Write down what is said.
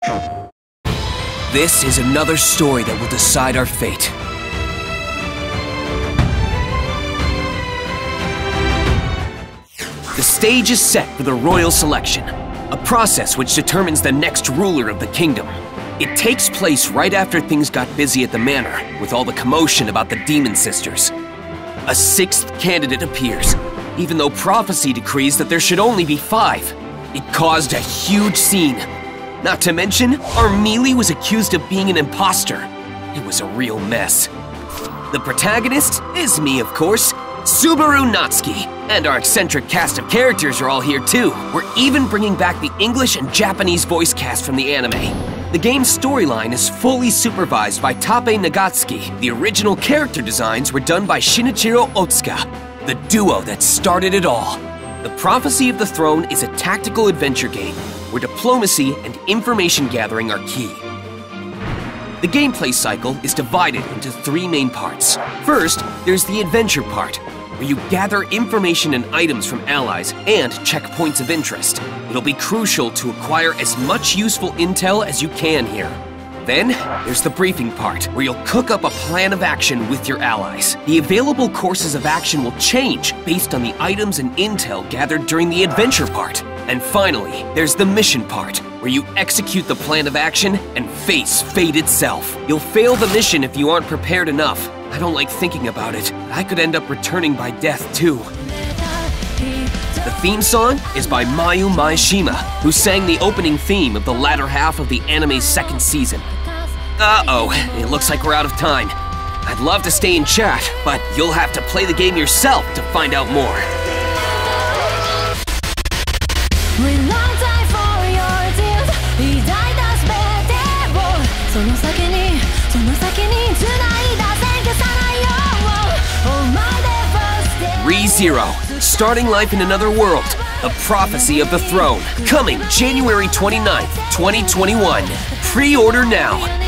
This is another story that will decide our fate. The stage is set for the royal selection, a process which determines the next ruler of the kingdom. It takes place right after things got busy at the manor, with all the commotion about the Demon Sisters. A sixth candidate appears, even though prophecy decrees that there should only be 5. It caused a huge scene. Not to mention, Armili was accused of being an imposter. It was a real mess. The protagonist is me, of course, Subaru Natsuki, and our eccentric cast of characters are all here too. We're even bringing back the English and Japanese voice cast from the anime. The game's storyline is fully supervised by Tabe Nagatsuki. The original character designs were done by Shinichiro Otsuka, the duo that started it all. The Prophecy of the Throne is a tactical adventure game where diplomacy and information gathering are key. The gameplay cycle is divided into 3 main parts. First, there's the adventure part, where you gather information and items from allies and check points of interest. It'll be crucial to acquire as much useful intel as you can here. Then, there's the briefing part, where you'll cook up a plan of action with your allies. The available courses of action will change based on the items and intel gathered during the adventure part. And finally, there's the mission part, where you execute the plan of action and face fate itself. You'll fail the mission if you aren't prepared enough. I don't like thinking about it, but I could end up returning by death too. The theme song is by Mayu Maeshima, who sang the opening theme of the latter half of the anime's 2nd season. Uh-oh, it looks like we're out of time. I'd love to stay in chat, but you'll have to play the game yourself to find out more. ReZero, starting life in another world, the Prophecy of the Throne, coming January 29th, 2021. Pre-order now.